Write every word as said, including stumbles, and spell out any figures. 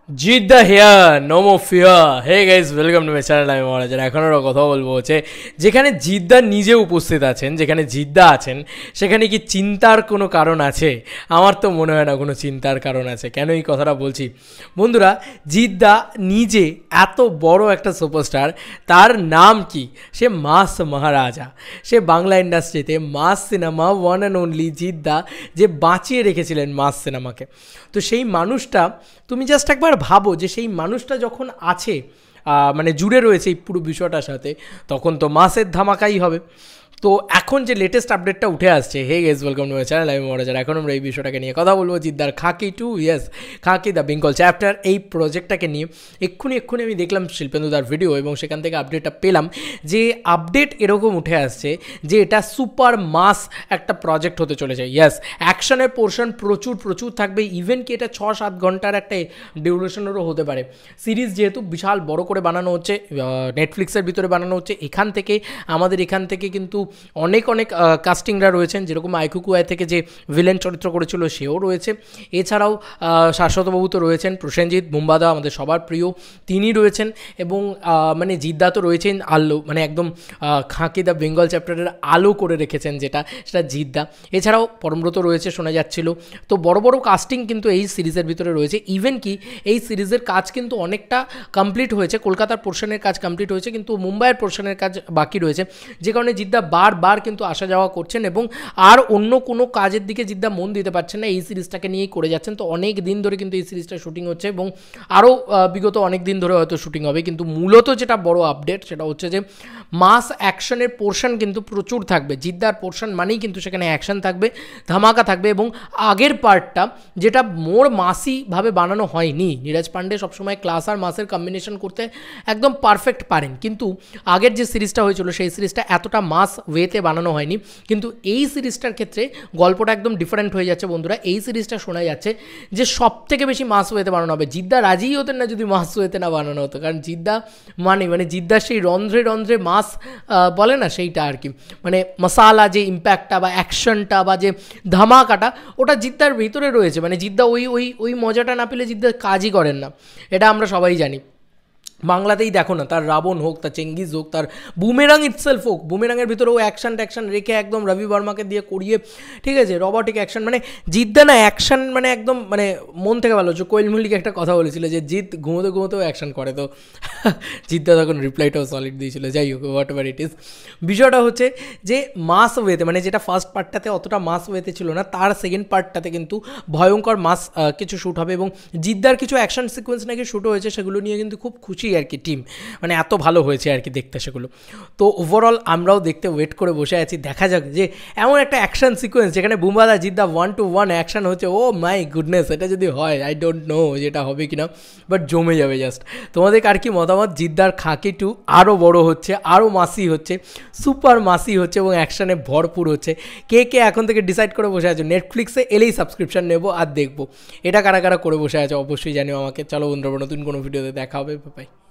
Jeddah here no more fear. Hey guys, welcome to my channel. আমি মহারাজার এখন ওরা কথা বলবো হচ্ছে যেখানে জিদ্দা নিজে উপস্থিত আছেন, যেখানে জিদ্দা আছেন, সেখানে কি চিন্তার কোনো কারণ আছে? আমার তো মনে হয় না কোনো চিন্তার কারণ আছে। কেন এই কথাটা বলছি বন্ধুরা, জিদ্দা নিজে এত বড় একটা সুপারস্টার, তার নাম কি? সে মাস মহারাজা। সে বাংলা ইন্ডাস্ট্রিতে mass cinema one and only জিদ্দা, যে বাঁচিয়ে রেখেছিলেন মাস সিনেমাকে। তো সেই মানুষটা, তুমি জাস্ট একবার ভাবো যে সেই মানুষটা যখন আছে, মানে জুড়ে রয়েছে এই পুরো বিষয়টার সাথে, তখন তো মাসের ধামাকাই হবে। তো এখন যে লেটেস্ট আপডেটটা উঠে আসছে, hey guys welcome to my channel. আমি মহারাজার এখন আমরা এই বিষয়টাকে নিয়ে কথা বলবো, জিদ্দার Khakee two, yes Khakee the Bengal chapter, এই প্রজেক্টটাকে নিয়ে। এক্ষুনি এক্ষুনি আমি দেখলাম শিল্পেন্দুদার ভিডিও এবং সেখান থেকে আপডেটটা পেলাম যে আপডেট এরকম উঠে আসছে যে এটা সুপার মাস একটা প্রজেক্ট হতে চলেছে। ইয়েস, অ্যাকশনের পোর্শন প্রচুর প্রচুর থাকবে। ইভেন কি এটা ছ সাত ঘন্টার একটা ডিউরেশনেরও হতে পারে। সিরিজ যেহেতু বিশাল বড় করে বানানো হচ্ছে, নেটফ্লিক্সের ভিতরে বানানো হচ্ছে, এখান থেকে আমাদের এখান থেকে কিন্তু অনেক অনেক কাস্টিংরা রয়েছেন। যেরকম আইকুকুয়াই থেকে যে ভিলেন চরিত্র করেছিল সেও রয়েছে। এছাড়াও শাশ্বতবাবু তো রয়েছেন, প্রসেনজিৎ বুম্বাদা আমাদের সবার প্রিয়, তিনি রয়েছেন। এবং মানে জিদ্দা তো রয়েছেন আলো, মানে একদম খাকি দ্য বেঙ্গল চ্যাপ্টারের আলো করে রেখেছেন যেটা, সেটা জিদ্দা। এছাড়াও পরমব্রত রয়েছে শোনা যাচ্ছিল। তো বড় বড় কাস্টিং কিন্তু এই সিরিজের ভিতরে রয়েছে। ইভেন কি এই সিরিজের কাজ কিন্তু অনেকটা কমপ্লিট হয়েছে, কলকাতার পোর্শনের কাজ কমপ্লিট হয়েছে, কিন্তু মুম্বাইয়ের পোর্শনের কাজ বাকি রয়েছে, যে কারণে জিদ্দা বারবার কিন্তু আসা যাওয়া করছেন এবং আর অন্য কোনো কাজের দিকে জিদ্দা মন দিতে পারছেন না, এই সিরিজটাকে নিয়েই করে যাচ্ছেন। তো অনেক দিন ধরে কিন্তু এই সিরিজটা শুটিং হচ্ছে এবং আরও বিগত অনেক দিন ধরে হয়তো শুটিং হবে। কিন্তু মূলত যেটা বড় আপডেট সেটা হচ্ছে যে মাস অ্যাকশনের পোর্শন কিন্তু প্রচুর থাকবে। জিদ্দার পোর্শন মানেই কিন্তু সেখানে অ্যাকশন থাকবে, ধামাকা থাকবে। এবং আগের পার্টটা যেটা মোর মাসিভাবে বানানো হয়নি, নীরাজ পান্ডে সবসময় ক্লাস আর মাসের কম্বিনেশন করতে একদম পারফেক্ট পারেন, কিন্তু আগের যে সিরিজটা হয়েছিল সেই সিরিজটা এতটা মাস ওয়েতে বানানো হয়নি। কিন্তু এই সিরিজটার ক্ষেত্রে গল্পটা একদম ডিফারেন্ট হয়ে যাচ্ছে বন্ধুরা। এই সিরিজটা শোনা যাচ্ছে যে সব থেকে বেশি মাস ওয়েতে বানানো হবে। জিদ্দা রাজিই হতেন না যদি মাস ওয়েতে না বানানো হতো, কারণ জিদ্দা মানে মানে জিদ্দার সেই রন্ধ্রে রন্ধ্রে মাস বলে না, সেইটা আর কি, মানে মশালা যে ইম্প্যাক্টটা বা অ্যাকশনটা বা যে ধামাকাটা, ওটা জিদ্দার ভিতরে রয়েছে। মানে জিদ্দা ওই ওই ওই মজাটা না পেলে জিদ্দা কাজই করেন না, এটা আমরা সবাই জানি। বাংলাতেই দেখো না, তার রাবণ হোক, তার চেঙ্গিজ হোক, তার বুমেরাং ইটসেলফ হোক, বুমেরাংয়ের ভিতরেও অ্যাকশন ট্যাকশন রেখে একদম রবি বর্মাকে দিয়ে করিয়ে, ঠিক আছে, রোবটিক অ্যাকশন, মানে জিদ্দা না অ্যাকশন মানে একদম মানে মন থেকে ভালো হচ্ছে। কোয়েল মল্লিক একটা কথা বলেছিল যে জিৎ ঘুমোতে ঘুমোতেও অ্যাকশন করে, তো জিদ্দা তখন রিপ্লাইটাও সলিড দিয়েছিল। যাই হোক, হোয়াট এভার ইট ইজ, বিষয়টা হচ্ছে যে মাস ওয়েতে, মানে যেটা ফার্স্ট পার্টটাতে অতটা মাস ওয়েতে ছিল না, তার সেকেন্ড পার্টটাতে কিন্তু ভয়ঙ্কর মাস কিছু শ্যুট হবে। এবং জিদ্দার কিছু অ্যাকশন সিকোয়েন্স নাকি শ্যুট হয়েছে, সেগুলো নিয়ে কিন্তু খুব খুশি আর কি টিম, মানে এত ভালো হয়েছে আর কি দেখতে সেগুলো। তো ওভারঅল আমরাও দেখতে ওয়েট করে বসে আছি, দেখা যাক যে এমন একটা অ্যাকশন সিকোয়েন্স যেখানে বুম্বাদা জিদ্দা ওয়ান টু ওয়ান অ্যাকশন হচ্ছে, ও মাই গুডনেস, এটা যদি হয়, আই ডোন্ট নো যেটা হবে কিনা, বাট জমে যাবে জাস্ট। তোমাদের আর কি মতামত? জিদ্দার খাকি টু আরও বড় হচ্ছে, আরও মাসি হচ্ছে, সুপার মাসি হচ্ছে এবং অ্যাকশনে ভরপুর হচ্ছে। কে কে এখন থেকে ডিসাইড করে বসে আছো নেটফ্লিক্সে এলেই সাবস্ক্রিপশন নেবো আর দেখবো, এটা কারা কারা করে বসে আছো অবশ্যই জানিও আমাকে। চলো বন্ধুরা, নতুন কোনো ভিডিওতে দেখা হবে, বাই।